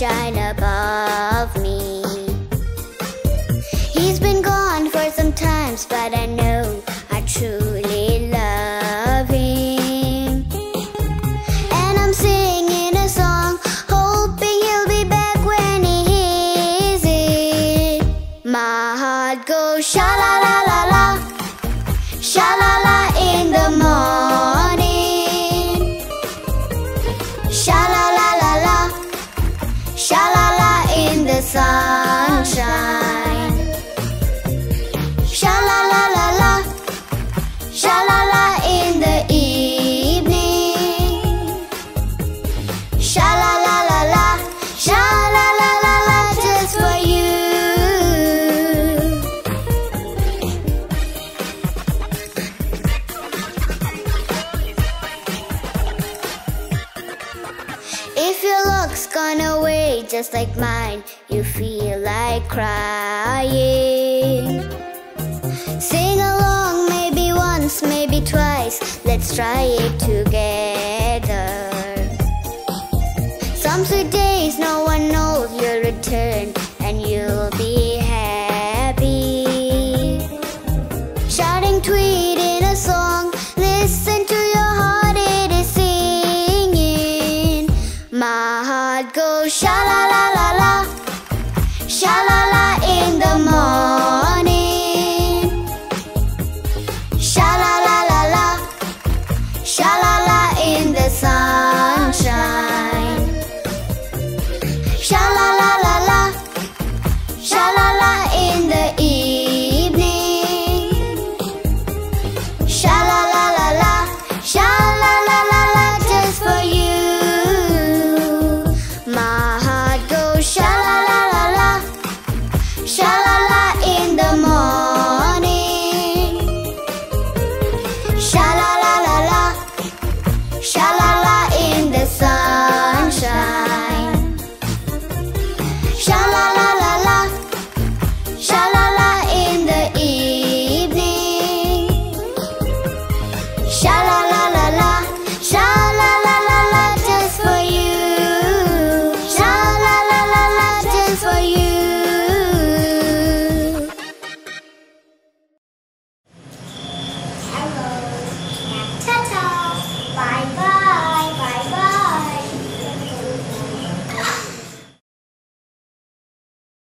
shine above me. He's been gone for some times, but I know I truly love him. And I'm singing a song, hoping he'll be back when he hears it. My heart goes sha-la-la-la-la, sha-la-la in the morning, sha-la-la-la-la, sha-la-la in the sunshine, sha-la-la-la-la, sha-la-la in the evening, sha-la-la-la-la, sha-la-la-la-la just for you. If your luck's gone away just like mine, you feel like crying, sing along, maybe once, maybe twice, let's try it together. Some sweet days no one knows you'll return, and you'll be happy, shouting tweet in a song, listen to your heart, it is singing. My heart goes sha-la-la-la-la, sha-la-la in the morning, sha-la-la-la-la, sha-la-la in the sunshine, sha-la-la-la-la, sha-la-la in the evening, sha-la-la-la-la, sha-la-la-la-la just for you. My heart goes sha-la-la-la-la, sha-la-la in the morning, sha-la-la-la-la, sha-la-la in the sunshine, sha-la-la-la-la, sha-la-la in the evening, sha-la